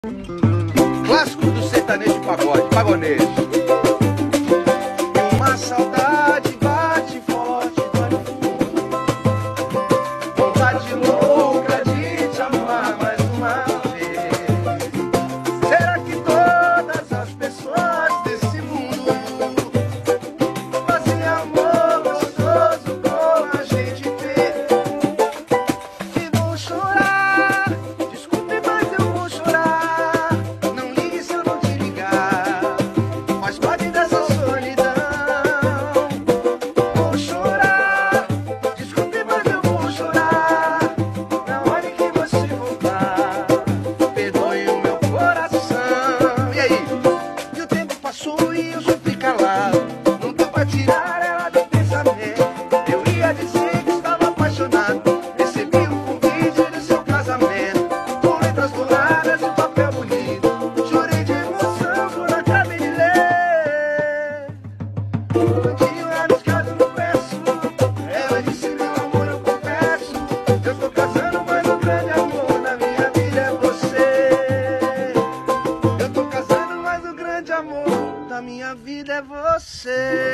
Clássico do sertanejo e pagode, pagonejo. E uma saudade bate forte, dói no fundo. Vontade louca de te amar mais uma vez. Será que todas as pessoas desse mundo fazem amor gostoso como a gente vê? E vou chorar, desculpe, mas eu vou chorar. Não ligue se eu não te ligar, faz parte dessa solidão. Vou chorar, desculpe, mas eu vou chorar. Na hora que você voltar, perdoe o meu coração. E aí? E o tempo passou e eu sofri calado. Não deu pra tirar ela do pensamento. Eu ia dizer que estava apaixonado. Recebi o convite do seu casamento, com letras douradas e papel bonito. Chorei de emoção quando acabei de ler. Tinha vários casos no verso. Ela disse: meu amor, eu confesso, eu tô casando, mas o grande amor da minha vida é você. Eu tô casando, mas o grande amor da minha vida é você.